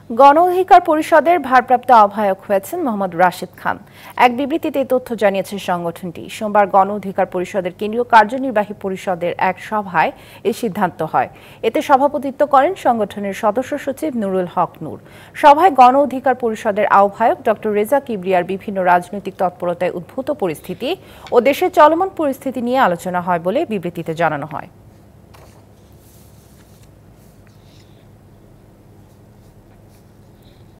গণঅধিকার পরিষদের ভারপ্রাপ্ত আহ্বায়ক হয়েছেন মোহাম্মদ রাশিদ খান। এক বিবৃতিতে এই তথ্য জানিয়েছে সংগঠনটি। সোমবার গণঅধিকার পরিষদের কেন্দ্রীয় কার্যনির্বাহী পরিষদের এক সভায় এই সিদ্ধান্ত হয়। এতে সভাপতিত্ব করেন সংগঠনের সদস্য সচিব নুরুল হক নূর। সভায় গণঅধিকার পরিষদের আহ্বায়ক ডক্টর রেজা কিবরিয়ার বিভিন্ন রাজনৈতিক তৎপরতায় উদ্ভূত পরিস্থিতি ও দেশের চলমান পরিস্থিতি নিয়ে আলোচনা হয় বলে বিবৃতিতে জানানো হয়।